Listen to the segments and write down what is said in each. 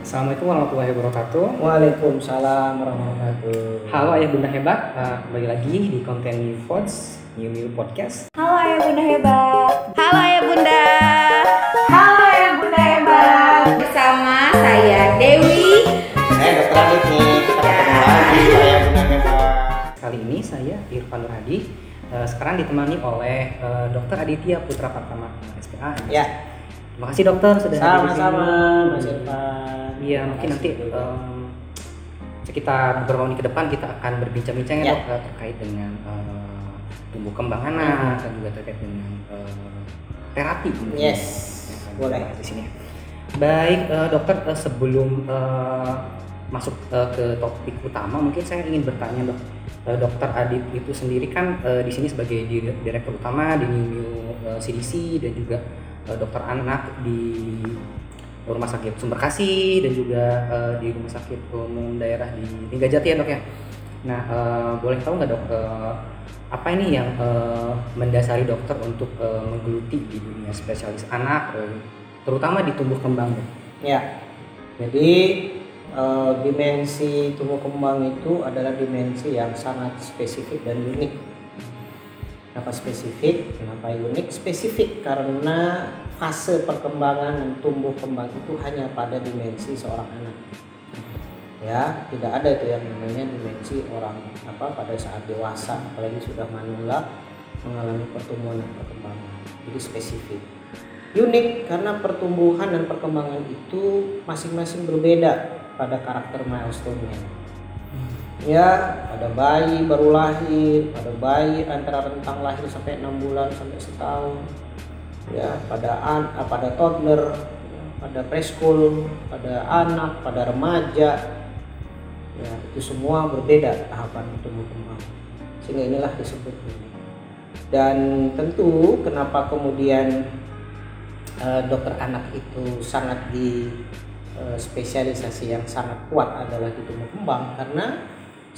Assalamualaikum warahmatullahi wabarakatuh. Waalaikumsalam warahmatullahi wabarakatuh. Halo ayah bunda hebat, kembali lagi di konten New Thoughts, New Podcast. Halo ayah bunda hebat. Halo ayah bunda. Halo ayah bunda hebat. Bersama saya Dewi. Saya Dr. Adit nih. Kita ketemu lagi ayah bunda hebat. Kali ini saya Irfan Nur Hadi. Sekarang ditemani oleh Dr. Aditya Putra Pratama, SPA. Ya. Terima kasih dokter sudah hadir di sini. Sama-sama Mas Irfan. Iya, mungkin nanti sekitar beberapa menit ke depan kita akan berbincang-bincang ya dok, terkait dengan tumbuh kembang anak dan juga terkait dengan terapi. Yes, boleh di sini. Baik dokter, sebelum masuk ke topik utama, mungkin saya ingin bertanya dok. Dokter Adit itu sendiri kan di sini sebagai direktur utama di New CDC dan juga dokter anak di Rumah Sakit Sumberkasih dan juga di Rumah Sakit Umum Daerah di Linggajati ya dok ya. Nah boleh tahu nggak dok apa ini yang mendasari dokter untuk menggeluti di dunia spesialis anak terutama di tumbuh kembang dok? Ya, jadi dimensi tumbuh kembang itu adalah dimensi yang sangat spesifik dan unik. Kenapa spesifik? Kenapa unik? Spesifik karena fase perkembangan dan tumbuh kembang itu hanya pada dimensi seorang anak. Ya, tidak ada itu yang namanya dimensi orang pada saat dewasa, apalagi sudah manula mengalami pertumbuhan dan perkembangan. Jadi spesifik. Unik karena pertumbuhan dan perkembangan itu masing-masing berbeda pada karakter milestone-nya. Ya, pada bayi baru lahir, pada bayi antara rentang lahir sampai 6 bulan sampai setahun, ya, pada toddler, pada preschool, pada anak, pada remaja, ya, itu semua berbeda tahapan tumbuh kembang, sehingga inilah disebut unik. Dan tentu kenapa kemudian dokter anak itu sangat di spesialisasi yang sangat kuat adalah di tumbuh kembang, karena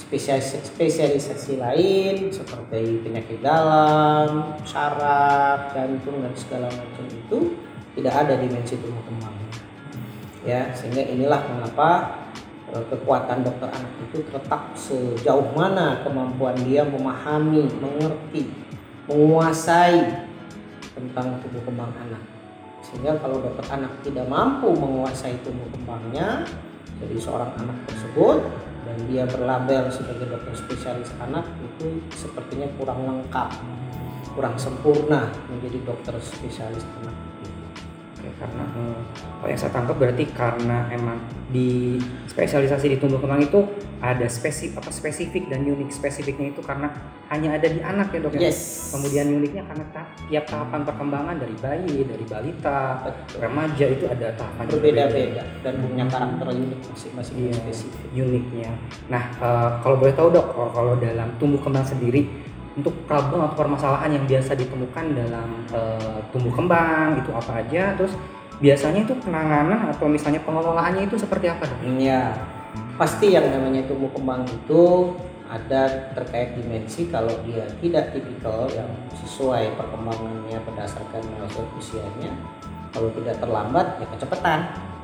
spesialisasi lain seperti penyakit dalam, saraf, jantung dan segala macam itu tidak ada dimensi tumbuh kembang. Ya, sehingga inilah mengapa kekuatan dokter anak itu terletak sejauh mana kemampuan dia memahami, mengerti, menguasai tentang tumbuh kembang anak. Sehingga kalau dokter anak tidak mampu menguasai tumbuh kembangnya, jadi seorang anak tersebut dan dia berlabel sebagai dokter spesialis anak itu sepertinya kurang lengkap, kurang sempurna menjadi dokter spesialis anak. Oke, karena kalau yang saya tangkap berarti karena emang di spesialisasi di tumbuh kembang itu ada spesifik dan unik. Spesifiknya itu karena hanya ada di anak ya dok ya. Yes. Kemudian uniknya karena tiap tahapan perkembangan dari bayi, dari balita, remaja itu ada tahapan berbeda-beda dan punya karakter unik masing-masing spesifik uniknya. Nah kalau boleh tahu dok, kalau dalam tumbuh kembang sendiri untuk problem atau permasalahan yang biasa ditemukan dalam tumbuh kembang itu apa aja, terus biasanya itu penanganan atau misalnya pengelolaannya itu seperti apa dok? Ya, pasti yang namanya tumbuh kembang itu ada terkait dimensi. Kalau dia tidak tipikal yang sesuai perkembangannya berdasarkan milestone usianya, kalau tidak terlambat ya kecepatan.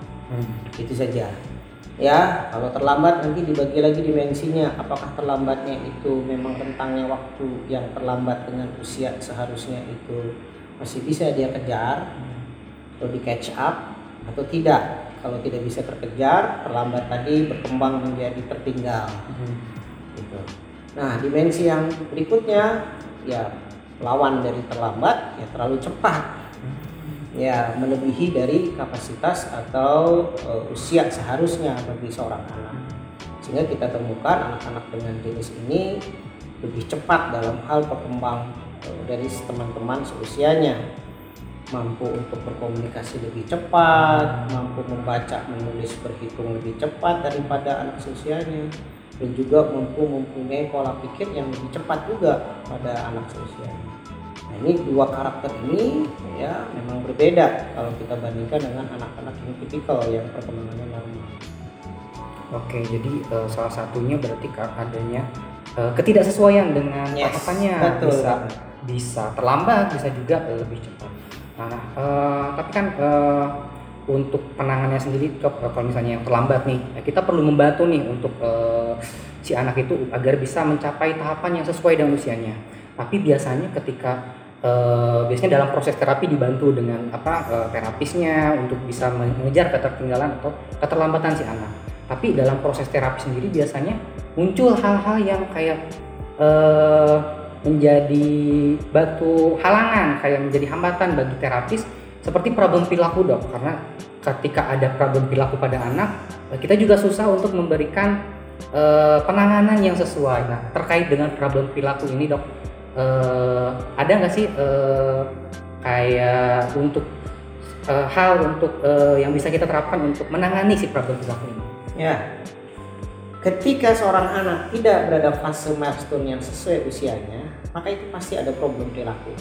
Itu saja. Ya, kalau terlambat nanti dibagi lagi dimensinya. Apakah terlambatnya itu memang rentangnya waktu yang terlambat dengan usia seharusnya itu masih bisa dia kejar atau di catch up atau tidak. Kalau tidak bisa terkejar, terlambat tadi berkembang menjadi tertinggal. Gitu. Nah, dimensi yang berikutnya ya lawan dari terlambat ya terlalu cepat. Ya, melebihi dari kapasitas atau usia seharusnya bagi seorang anak. Sehingga kita temukan anak-anak dengan jenis ini lebih cepat dalam hal berkembang dari teman-teman seusianya. Mampu untuk berkomunikasi lebih cepat, mampu membaca, menulis, berhitung lebih cepat daripada anak seusianya, dan juga mampu mempunyai pola pikir yang lebih cepat juga pada anak seusianya. Nah, ini dua karakter ini ya memang berbeda kalau kita bandingkan dengan anak-anak yang tipikal yang perkembangannya normal. Oke, jadi salah satunya berarti adanya ketidaksesuaian dengan tahapannya, bisa terlambat, bisa juga lebih cepat. Nah, tapi kan untuk penanganannya sendiri dok, kalau misalnya yang terlambat nih, kita perlu membantu nih untuk si anak itu agar bisa mencapai tahapan yang sesuai dengan usianya. Tapi biasanya ketika biasanya dalam proses terapi dibantu dengan terapisnya untuk bisa mengejar ketertinggalan atau keterlambatan si anak. Tapi dalam proses terapi sendiri biasanya muncul hal-hal yang kayak menjadi batu halangan, kayak menjadi hambatan bagi terapis, seperti problem perilaku dok. Karena ketika ada problem perilaku pada anak, kita juga susah untuk memberikan penanganan yang sesuai. Nah, terkait dengan problem perilaku ini dok, ada nggak sih kayak untuk hal untuk yang bisa kita terapkan untuk menangani si problem perilaku ini? Ya, ketika seorang anak tidak berada fase milestone yang sesuai usianya, maka itu pasti ada problem perilaku.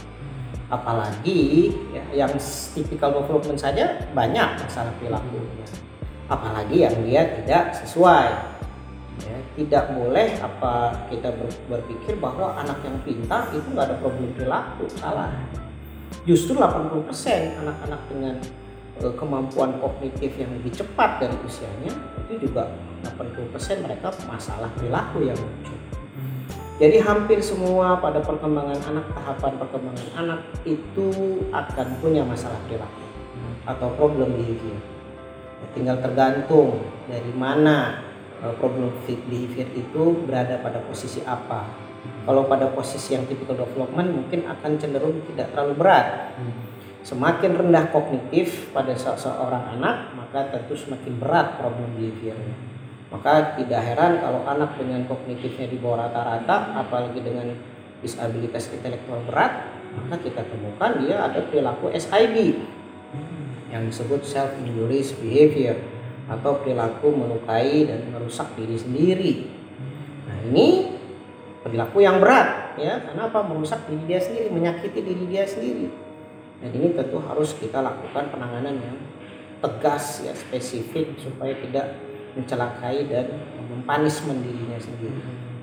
Apalagi ya, yang typical development saja banyak masalah perilaku. Apalagi yang dia tidak sesuai. Ya, tidak boleh kita berpikir bahwa anak yang pintar itu nggak ada problem perilaku, salah. Justru 80% anak-anak dengan kemampuan kognitif yang lebih cepat dari usianya itu juga 80% mereka masalah perilaku yang muncul. Jadi hampir semua pada perkembangan anak, tahapan perkembangan anak itu akan punya masalah perilaku atau problem behavior. Tinggal tergantung dari mana problem behavior itu berada pada posisi apa. Kalau pada posisi yang typical development mungkin akan cenderung tidak terlalu berat. Semakin rendah kognitif pada seorang anak, maka tentu semakin berat problem behaviornya. Maka tidak heran kalau anak dengan kognitifnya di bawah rata-rata, apalagi dengan disabilitas intelektual berat, maka kita temukan dia ada perilaku SIB yang disebut self injurious behavior atau perilaku melukai dan merusak diri sendiri. Nah, ini perilaku yang berat ya, karena merusak diri dia sendiri, menyakiti diri dia sendiri. Dan ini tentu harus kita lakukan penanganan yang tegas ya, spesifik supaya tidak mencelakai dan mempanismen dirinya sendiri.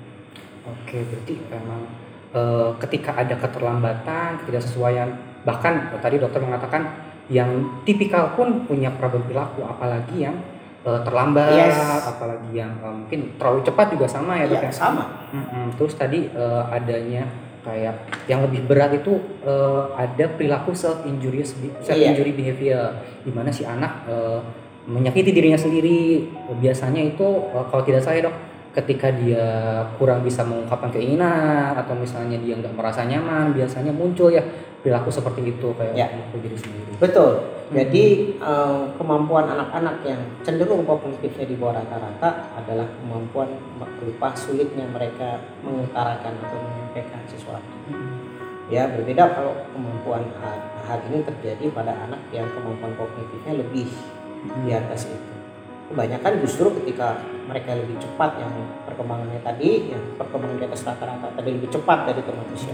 Oke, berarti memang ketika ada keterlambatan, ketidaksesuaian, bahkan tadi dokter mengatakan yang tipikal pun punya problem perilaku, apalagi yang terlambat, apalagi yang mungkin terlalu cepat juga sama ya dok ya? Sama. Terus tadi adanya kayak yang lebih berat itu ada perilaku self injury behavior, di mana si anak menyakiti dirinya sendiri. Biasanya itu kalau tidak salah dok, ketika dia kurang bisa mengungkapkan keinginan atau misalnya dia nggak merasa nyaman, biasanya muncul ya perilaku seperti itu kayak memukul diri sendiri. Betul. Jadi kemampuan anak-anak yang cenderung kognitifnya di bawah rata-rata adalah kemampuan berupa sulitnya mereka mengutarakan atau menyampaikan sesuatu. Ya, berbeda kalau kemampuan hal ini terjadi pada anak yang kemampuan kognitifnya lebih di atas itu. Kebanyakan justru ketika mereka lebih cepat yang perkembangannya tadi, yang perkembangan di atas rata-rata tadi lebih cepat dari teman usia,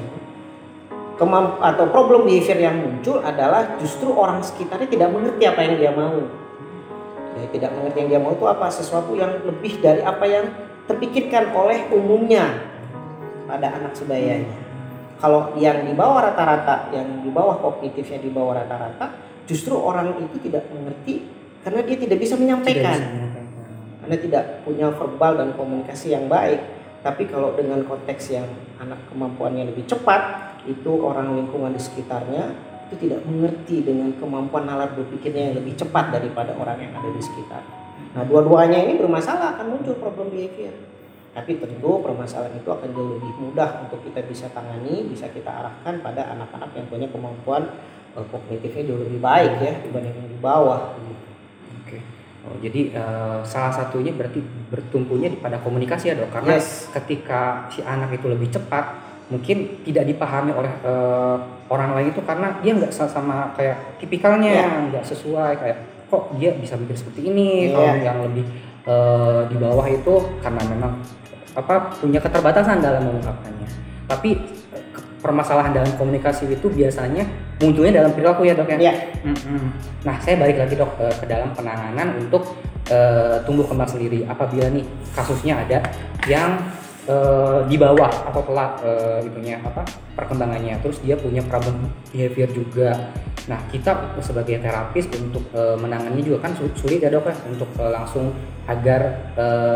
atau problem behavior yang muncul adalah justru orang sekitarnya tidak mengerti apa yang dia mau. Ya, tidak mengerti yang dia mau itu apa, sesuatu yang lebih dari apa yang terpikirkan oleh umumnya pada anak sebayanya. Kalau yang di bawah rata-rata, yang di bawah kognitifnya di bawah rata-rata, justru orang itu tidak mengerti karena dia tidak bisa menyampaikan. Karena tidak punya verbal dan komunikasi yang baik. Tapi kalau dengan konteks yang anak kemampuannya lebih cepat, itu orang lingkungan di sekitarnya itu tidak mengerti dengan kemampuan nalar berpikirnya yang lebih cepat daripada orang yang ada di sekitar. Nah, dua-duanya ini bermasalah, akan muncul problem behavior. Tapi tentu permasalahan itu akan jauh lebih mudah untuk kita bisa tangani, bisa kita arahkan pada anak-anak yang punya kemampuan kognitifnya jauh lebih baik ya dibanding yang di bawah. Oke. Oh, jadi salah satunya berarti bertumpunya pada komunikasi ya dok, karena ketika si anak itu lebih cepat, mungkin tidak dipahami oleh orang lain itu karena dia nggak sama kayak tipikalnya, nggak sesuai, kayak kok dia bisa mikir seperti ini. Kalau yang lebih di bawah itu karena memang punya keterbatasan dalam mengungkapkannya. Tapi permasalahan dalam komunikasi itu biasanya munculnya dalam perilaku ya dok ya. Nah, saya balik lagi dok ke dalam penanganan untuk tumbuh kembang sendiri. Apabila nih kasusnya ada yang di bawah atau telat perkembangannya, terus dia punya problem behavior juga, Nah, kita sebagai terapis untuk menanganinya juga kan sulit ya dok ya, untuk langsung agar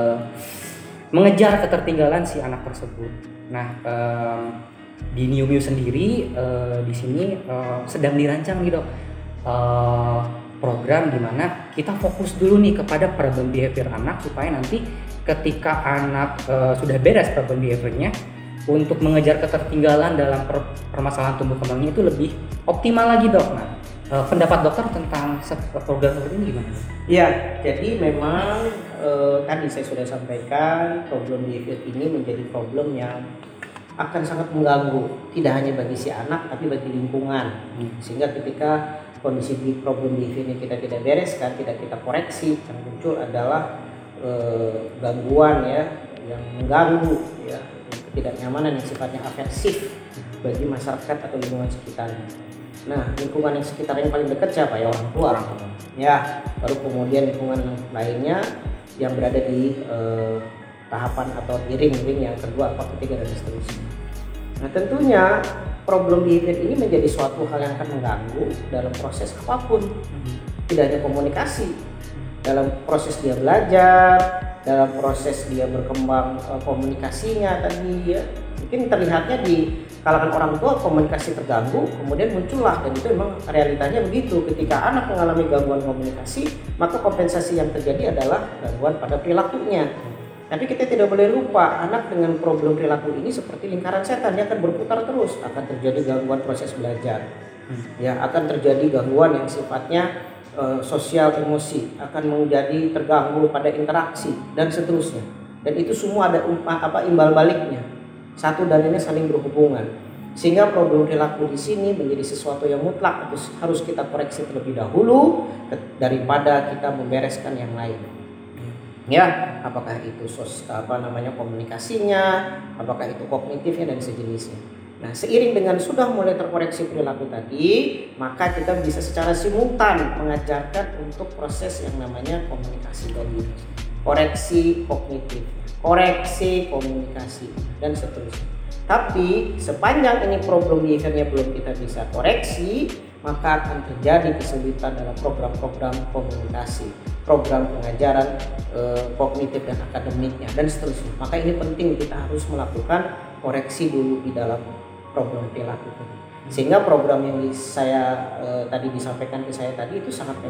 mengejar ketertinggalan si anak tersebut. Nah, di New Mio sendiri di sini sedang dirancang nih dok, program di mana kita fokus dulu nih kepada problem behavior anak, supaya nanti ketika anak sudah beres problem behaviornya, untuk mengejar ketertinggalan dalam permasalahan tumbuh kembangnya itu lebih optimal lagi dok. Nah, pendapat dokter tentang program seperti ini gimana? Ya, jadi memang tadi saya sudah sampaikan problem behavior ini menjadi problem yang akan sangat mengganggu, tidak hanya bagi si anak tapi bagi lingkungan. Sehingga ketika kondisi di problem behavior ini kita tidak bereskan, tidak kita koreksi, yang muncul adalah gangguan ya, yang mengganggu ya, ketidaknyamanan yang sifatnya aversif bagi masyarakat atau lingkungan sekitarnya. Nah, lingkungan yang sekitarnya yang paling dekat siapa ya? Orang tua. Ya, baru kemudian lingkungan lainnya yang berada di tahapan atau di ring yang kedua, apa ketiga dan seterusnya. Nah, tentunya problem behavior ini menjadi suatu hal yang akan mengganggu dalam proses apapun. Tidak hanya komunikasi, dalam proses dia belajar, dalam proses dia berkembang komunikasinya tadi ya. Mungkin terlihatnya di kalangan orang tua komunikasi terganggu, kemudian muncullah, dan itu memang realitanya begitu. Ketika anak mengalami gangguan komunikasi, maka kompensasi yang terjadi adalah gangguan pada perilakunya. Tapi kita tidak boleh lupa, anak dengan problem perilaku ini seperti lingkaran setan, dia akan berputar terus, akan terjadi gangguan proses belajar, ya, akan terjadi gangguan yang sifatnya sosial emosi, akan menjadi terganggu pada interaksi dan seterusnya. Dan itu semua ada imbal baliknya, satu dan ini saling berhubungan, sehingga problem perilaku di sini menjadi sesuatu yang mutlak harus kita koreksi terlebih dahulu daripada kita membereskan yang lain. Ya, apakah itu komunikasinya, apakah itu kognitifnya dan sejenisnya. Nah, seiring dengan sudah mulai terkoreksi perilaku tadi, maka kita bisa secara simultan mengajarkan untuk proses yang namanya komunikasi tadi, koreksi kognitif, koreksi komunikasi dan seterusnya. Tapi sepanjang ini problem behaviornya belum kita bisa koreksi, maka akan terjadi kesulitan dalam program-program komunikasi, program pengajaran kognitif dan akademiknya dan seterusnya. Maka ini penting, kita harus melakukan koreksi dulu di dalam problem perilaku ini. Sehingga program yang saya tadi disampaikan ke saya tadi itu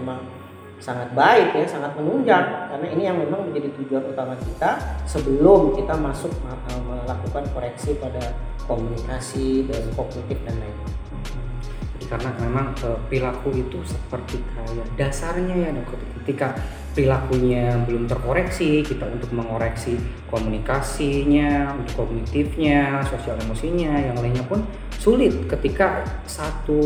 sangat baik ya, sangat menunjang, karena ini yang memang menjadi tujuan utama kita sebelum kita masuk melakukan koreksi pada komunikasi dan kognitif dan lain-lain. Karena memang perilaku itu seperti kayak dasarnya ya dok. Ketika perilakunya belum terkoreksi, kita untuk mengoreksi komunikasinya, untuk kognitifnya, sosial emosinya, yang lainnya pun sulit ketika satu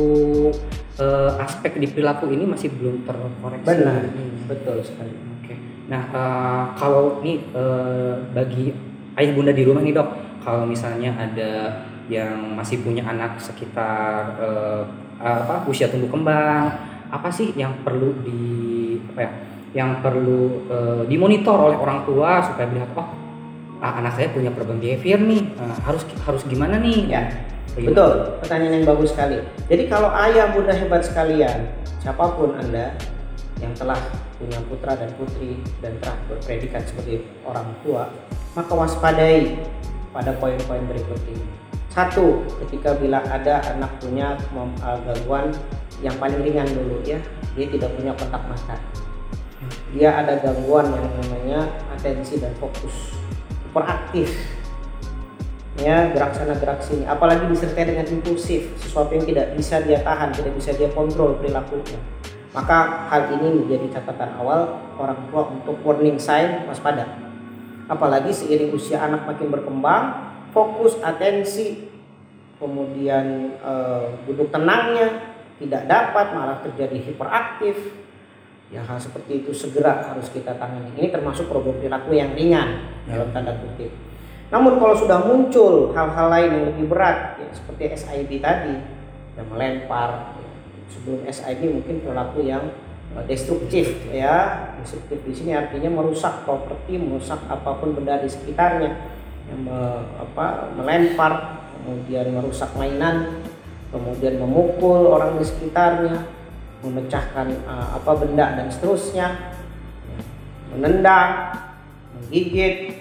aspek di perilaku ini masih belum terkoreksi. Benar, betul sekali. Oke. Nah, kalau nih bagi ayah bunda di rumah nih dok, kalau misalnya ada yang masih punya anak sekitar usia tumbuh kembang, apa sih yang perlu dimonitor oleh orang tua supaya melihat anak saya punya problem behavior nih, harus gimana nih? Ya, betul, pertanyaan yang bagus sekali. Jadi kalau ayah bunda hebat sekalian, siapapun Anda yang telah punya putra dan putri dan telah berpredikat sebagai orang tua, maka waspadai pada poin-poin berikut ini. Satu, ketika bila ada anak punya gangguan yang paling ringan dulu ya, dia tidak punya kontak mata, dia ada gangguan yang namanya atensi dan fokus, hiperaktif ya, gerak sana gerak sini, apalagi disertai dengan impulsif, sesuatu yang tidak bisa dia tahan, tidak bisa dia kontrol perilakunya, maka hal ini menjadi catatan awal orang tua untuk warning sign, waspada. Apalagi seiring usia anak makin berkembang, fokus, atensi, kemudian duduk tenangnya tidak dapat, malah terjadi hiperaktif ya, hal seperti itu segera harus kita tangani. Ini termasuk problem perilaku yang ringan dalam tanda kutip. Namun kalau sudah muncul hal-hal lain yang lebih berat ya, seperti SID tadi yang melempar ya. Sebelum SID mungkin perilaku yang destruktif ya. Destruktif di sini artinya merusak properti, merusak apapun benda di sekitarnya, yang melempar, kemudian merusak mainan, kemudian memukul orang di sekitarnya, memecahkan benda dan seterusnya, menendang, menggigit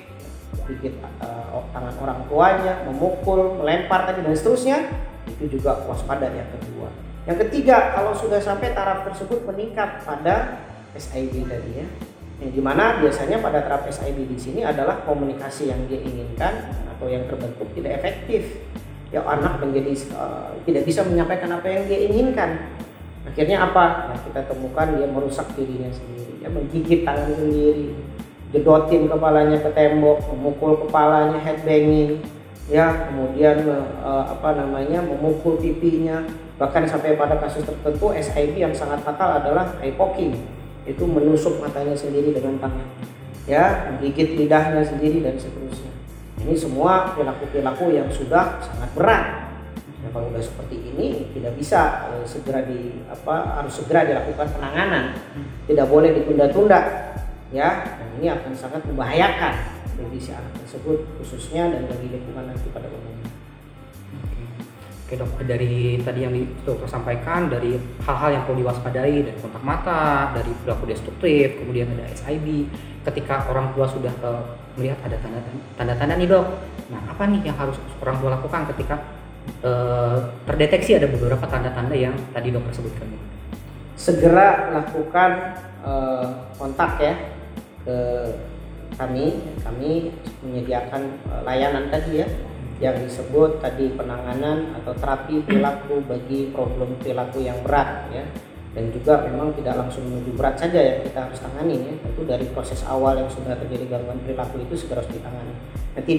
tangan orang tuanya, memukul, melempar tadi dan seterusnya, itu juga waspada yang kedua. Yang ketiga, kalau sudah sampai taraf tersebut meningkat pada SIB tadi ya, yang dimana biasanya pada taraf SIB di sini adalah komunikasi yang dia inginkan atau yang terbentuk tidak efektif. Ya, anak menjadi tidak bisa menyampaikan apa yang dia inginkan. Akhirnya apa? Nah, kita temukan dia merusak dirinya sendiri, dia menggigit tangan sendiri, jedotin kepalanya ke tembok, memukul kepalanya, headbanging, ya, kemudian memukul pipinya, bahkan sampai pada kasus tertentu SIB yang sangat fatal adalah eye poking, itu menusuk matanya sendiri dengan tangan, ya, menggigit lidahnya sendiri dan seterusnya. Ini semua perilaku-perilaku yang sudah sangat berat. Nah, kalau sudah seperti ini tidak bisa harus segera dilakukan penanganan, tidak boleh ditunda-tunda, ya. Dan ini akan sangat membahayakan kondisi anak tersebut khususnya dan bagi lingkungan nanti pada umumnya. Oke dok, dari tadi yang dokter sampaikan, dari hal-hal yang perlu diwaspadai, dari kontak mata, dari perilaku destruktif, kemudian ada SIB. Ketika orang tua sudah melihat ada tanda-tanda nih dok, nah apa nih yang harus orang tua lakukan ketika terdeteksi ada beberapa tanda-tanda yang tadi dokter sebutkan? Segera lakukan kontak ya ke kami menyediakan layanan tadi ya yang disebut tadi penanganan atau terapi perilaku bagi problem perilaku yang berat ya, dan juga memang tidak langsung menuju berat saja yang kita harus tangani ya, tentu dari proses awal yang sudah terjadi gangguan perilaku itu segera harus ditangani. Nanti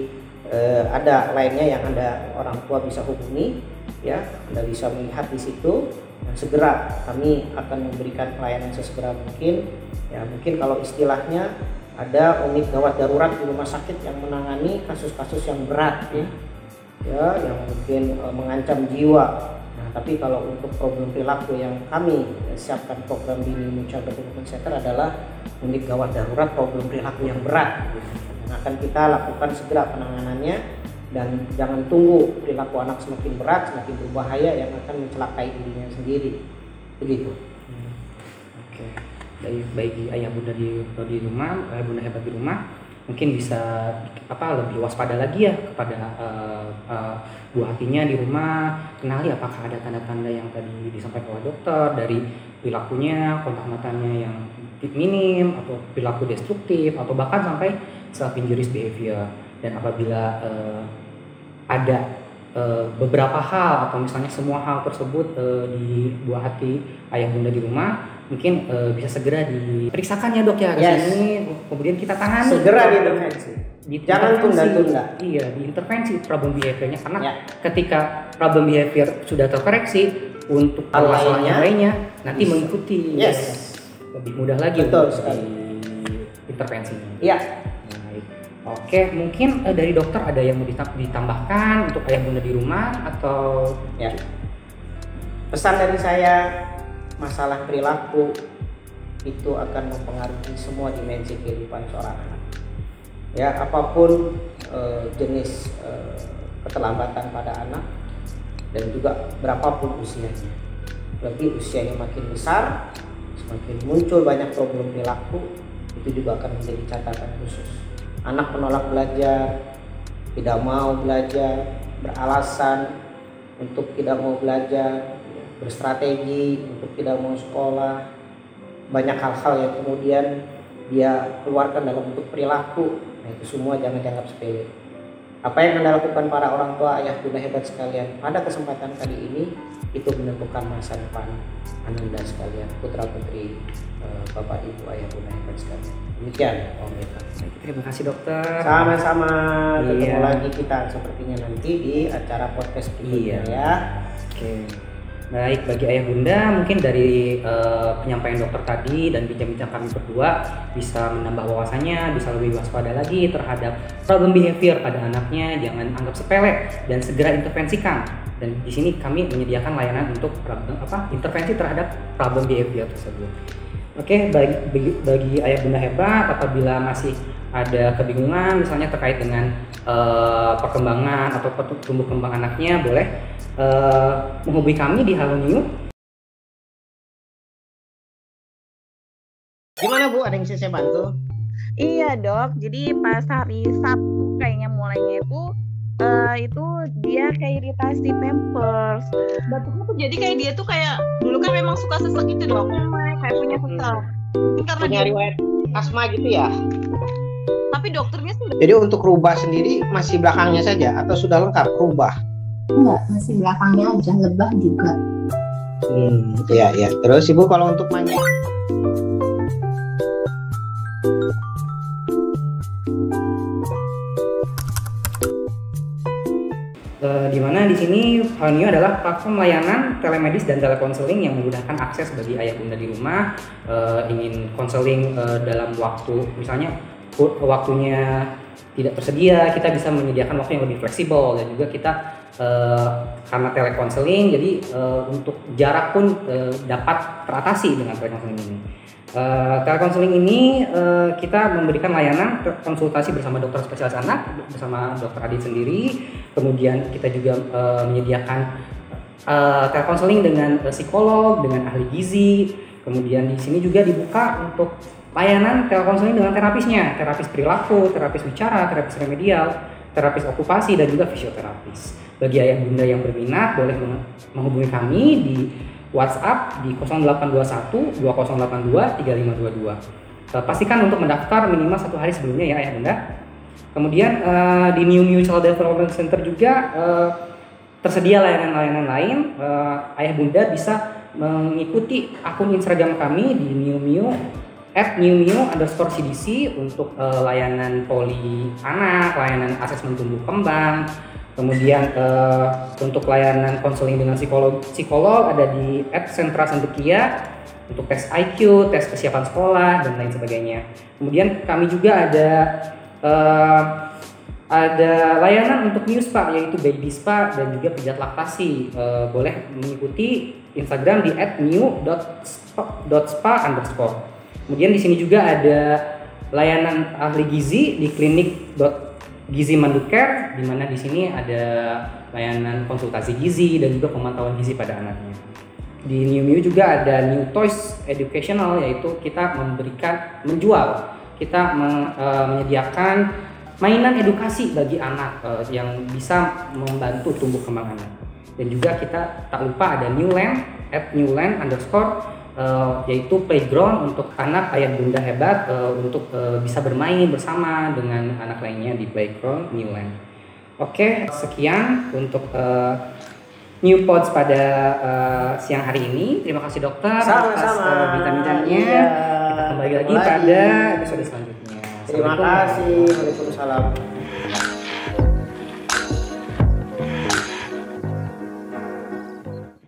ada lainnya yang Anda orang tua bisa hubungi ya, Anda bisa melihat di situ dan segera kami akan memberikan pelayanan sesegera mungkin ya. Mungkin kalau istilahnya ada unit gawat darurat di rumah sakit yang menangani kasus-kasus yang berat ya, yang mungkin mengancam jiwa. Nah, tapi kalau untuk problem perilaku yang kami siapkan program Dini Muncul Development Center adalah unit gawat darurat problem perilaku yang berat. Yang akan kita lakukan segera penanganannya dan jangan tunggu perilaku anak semakin berat, semakin berbahaya yang akan mencelakai dirinya sendiri. Begitu. Oke. Bagi ayah bunda di rumah, ayah bunda hebat di rumah, mungkin bisa lebih waspada lagi ya kepada buah hatinya di rumah. Kenali apakah ada tanda-tanda yang tadi disampaikan oleh dokter dari perilakunya, kontak matanya yang minim atau perilaku destruktif atau bahkan sampai self injurious behavior. Dan apabila ada beberapa hal atau misalnya semua hal tersebut di buah hati ayah bunda di rumah, mungkin bisa segera diperiksakan ya dok ya kesini, kemudian kita tangani. Segera diintervensi. Jangan tunda-tunda. Iya, diintervensi problem behaviornya karena ketika problem behavior sudah terkoreksi untuk masalah yang lainnya nanti mengikuti. Lebih mudah lagi untuk intervensinya. Iya. Oke, mungkin dari dokter ada yang mau ditambahkan untuk ayah bunda di rumah atau ya. Pesan dari saya, masalah perilaku itu akan mempengaruhi semua dimensi kehidupan seorang anak. Ya, apapun jenis keterlambatan pada anak dan juga berapapun usianya. Lebih usianya makin besar, semakin muncul banyak problem perilaku, itu juga akan menjadi catatan khusus. Anak menolak belajar, tidak mau belajar, beralasan untuk tidak mau belajar, berstrategi untuk tidak mau sekolah, banyak hal-hal yang kemudian dia keluarkan dalam bentuk perilaku. Nah, itu semua jangan dianggap sepele. Apa yang Anda lakukan para orang tua, ayah bunda hebat sekalian pada kesempatan kali ini itu menentukan masa depan Anda sekalian, putra putri bapak ibu ayah bunda hebat sekalian. Demikian Om Eta. Terima kasih dokter. Sama-sama. Ketemu lagi kita sepertinya nanti di acara podcast berikutnya ya. Oke. Baik, bagi ayah bunda mungkin dari penyampaian dokter tadi dan bincang-bincang kami berdua bisa menambah wawasannya, bisa lebih waspada lagi terhadap problem behavior pada anaknya, jangan anggap sepele dan segera intervensikan. Dan di sini kami menyediakan layanan untuk intervensi terhadap problem behavior tersebut. Oke, bagi ayah bunda hebat, apabila masih ada kebingungan misalnya terkait dengan perkembangan atau tumbuh kembang anaknya, boleh menghubungi kami di Halo New. Gimana Bu, ada yang bisa saya bantu? Iya dok, jadi pas hari Sabtu kayaknya mulainya itu dia kayak iritasi pampers. Batuknya tuh jadi kayak dia tuh kayak dulu kan memang suka sesek gitu dok, kayak punya sesek. Karena Punya dia, riwayat asma gitu ya? tapi dokternya sih Jadi untuk rubah sendiri masih belakangnya saja atau sudah lengkap rubah? Enggak, masih belakangnya aja, lebah juga. Iya. Terus Ibu kalau untuk manja? Di mana di sini Halo New adalah platform layanan telemedis dan telekonseling yang memudahkan akses bagi ayah bunda di rumah ingin konseling dalam waktu, misalnya waktunya tidak tersedia, kita bisa menyediakan waktu yang lebih fleksibel, dan juga kita karena telekonseling jadi untuk jarak pun dapat teratasi dengan telekonseling ini. Telekonseling ini kita memberikan layanan konsultasi bersama dokter spesialis anak, bersama dokter Adit sendiri. Kemudian kita juga menyediakan telekonseling dengan psikolog, dengan ahli gizi. Kemudian di sini juga dibuka untuk layanan telekonseling dengan terapisnya, terapis perilaku, terapis bicara, terapis remedial, terapis okupasi, dan juga fisioterapis. Bagi ayah bunda yang berminat boleh menghubungi kami di WhatsApp di 0821 2082 3522. Pastikan untuk mendaftar minimal 1 hari sebelumnya ya ayah bunda. Kemudian di New Child Development Center juga tersedia layanan-layanan lain. Ayah bunda bisa mengikuti akun Instagram kami di @newmio_cdc untuk layanan poli anak, layanan asesmen tumbuh kembang. Kemudian untuk layanan konseling dengan psikolog ada di @sentrasendekia untuk tes IQ, tes kesiapan sekolah, dan lain sebagainya. Kemudian kami juga ada layanan untuk new spa, yaitu baby spa dan juga pijat laktasi. Boleh mengikuti Instagram di @new.spa_. Kemudian di sini juga ada layanan ahli gizi di klinik Gizi Mandukare, di mana di sini ada layanan konsultasi gizi dan juga pemantauan gizi pada anaknya. Di New Mio juga ada New Toys Educational, yaitu kita menyediakan mainan edukasi bagi anak yang bisa membantu tumbuh kembang anak. Dan juga kita tak lupa ada Newland @newland_, yaitu playground untuk anak ayah bunda hebat untuk bisa bermain bersama dengan anak lainnya di playground Newland. Oke, sekian untuk New Pods pada siang hari ini. Terima kasih dokter atas bincang-bincangnya. Iya. Kita kembali lagi pada episode selanjutnya. Terima kasih. Waalaikumsalam.